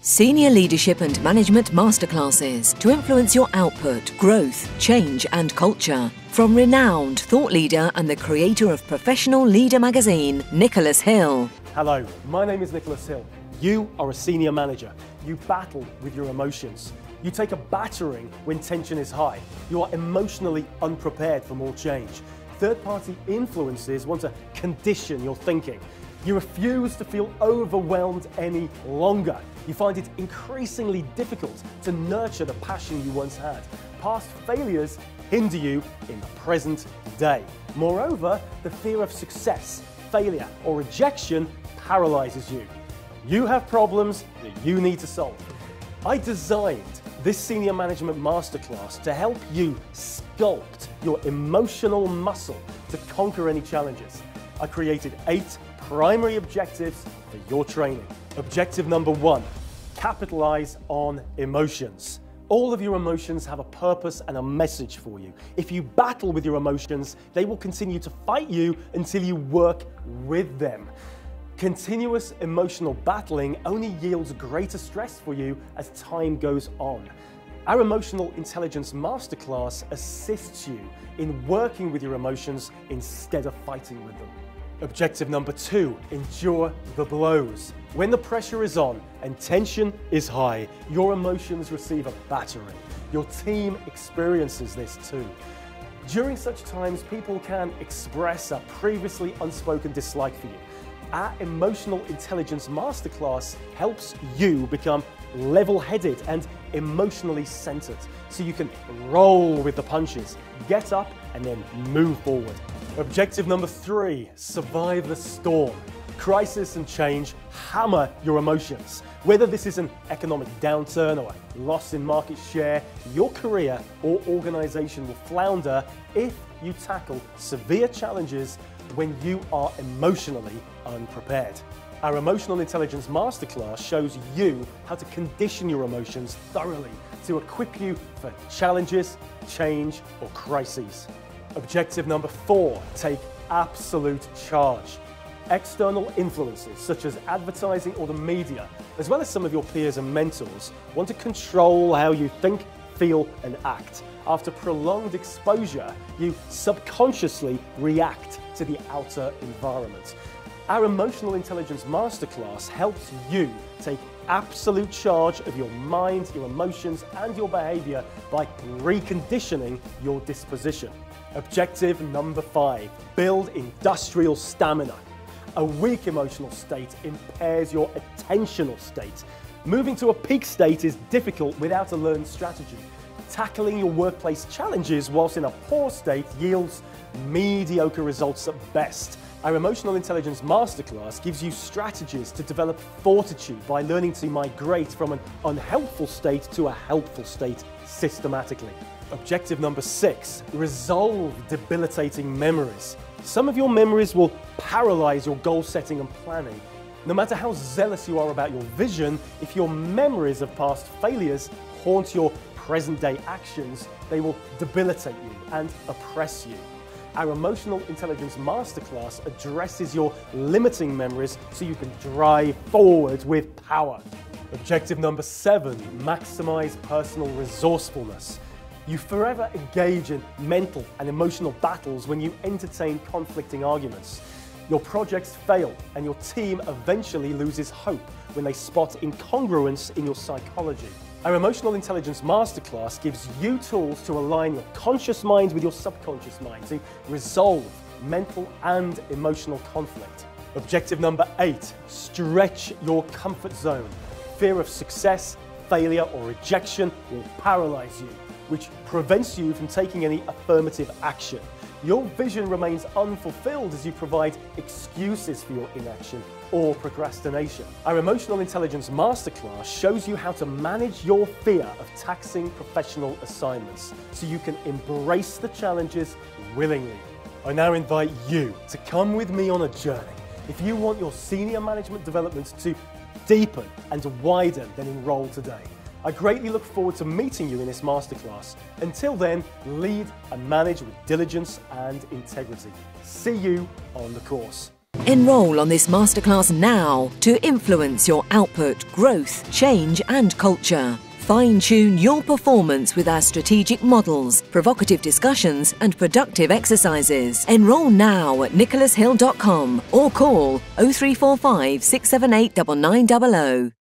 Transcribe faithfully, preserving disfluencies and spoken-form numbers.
Senior Leadership and Management Masterclasses to influence your output, growth, change and culture. From renowned thought leader and the creator of Professional Leader magazine, Nicholas Hill. Hello, my name is Nicholas Hill. You are a senior manager. You battle with your emotions. You take a battering when tension is high. You are emotionally unprepared for more change. Third-party influences want to condition your thinking. You refuse to feel overwhelmed any longer. You find it increasingly difficult to nurture the passion you once had. Past failures hinder you in the present day. Moreover, the fear of success, failure, or rejection paralyzes you. You have problems that you need to solve. I designed this Senior Management Masterclass to help you sculpt your emotional muscle to conquer any challenges. I created eight primary objectives for your training. Objective number one, capitalize on emotions. All of your emotions have a purpose and a message for you. If you battle with your emotions, they will continue to fight you until you work with them. Continuous emotional battling only yields greater stress for you as time goes on. Our Emotional Intelligence Masterclass assists you in working with your emotions instead of fighting with them. Objective number two, endure the blows. When the pressure is on and tension is high, your emotions receive a battering. Your team experiences this too. During such times, people can express a previously unspoken dislike for you. Our Emotional Intelligence Masterclass helps you become level-headed and emotionally centered so you can roll with the punches, get up and then move forward. Objective number three, survive the storm. Crisis and change hammer your emotions. Whether this is an economic downturn or a loss in market share, your career or organization will flounder if you tackle severe challenges when you are emotionally unprepared. Our Emotional Intelligence Masterclass shows you how to condition your emotions thoroughly to equip you for challenges, change, or crises. Objective number four, take absolute charge. External influences such as advertising or the media, as well as some of your peers and mentors, want to control how you think, feel, and act. After prolonged exposure, you subconsciously react to the outer environment. Our Emotional Intelligence Masterclass helps you take absolute charge of your mind, your emotions, and your behavior by reconditioning your disposition. Objective number five, build industrial stamina. A weak emotional state impairs your attentional state. Moving to a peak state is difficult without a learned strategy. Tackling your workplace challenges whilst in a poor state yields mediocre results at best. Our Emotional Intelligence Masterclass gives you strategies to develop fortitude by learning to migrate from an unhelpful state to a helpful state systematically. Objective number six, resolve debilitating memories. Some of your memories will paralyze your goal setting and planning. No matter how zealous you are about your vision, if your memories of past failures haunt your present day actions, they will debilitate you and oppress you. Our Emotional Intelligence Masterclass addresses your limiting memories so you can drive forward with power. Objective number seven, maximize personal resourcefulness. You forever engage in mental and emotional battles when you entertain conflicting arguments. Your projects fail and your team eventually loses hope when they spot incongruence in your psychology. Our Emotional Intelligence Masterclass gives you tools to align your conscious mind with your subconscious mind to resolve mental and emotional conflict. Objective number eight, stretch your comfort zone. Fear of success, failure, or rejection will paralyze you, which prevents you from taking any affirmative action. Your vision remains unfulfilled as you provide excuses for your inaction or procrastination. Our Emotional Intelligence Masterclass shows you how to manage your fear of taxing professional assignments so you can embrace the challenges willingly. I now invite you to come with me on a journey. If you want your senior management development to deepen and to widen, then enroll today. I greatly look forward to meeting you in this masterclass. Until then, lead and manage with diligence and integrity. See you on the course. Enroll on this masterclass now to influence your output, growth, change and culture. Fine-tune your performance with our strategic models, provocative discussions and productive exercises. Enroll now at nicholas hill dot com or call oh three four five, six seven eight, nine nine zero zero.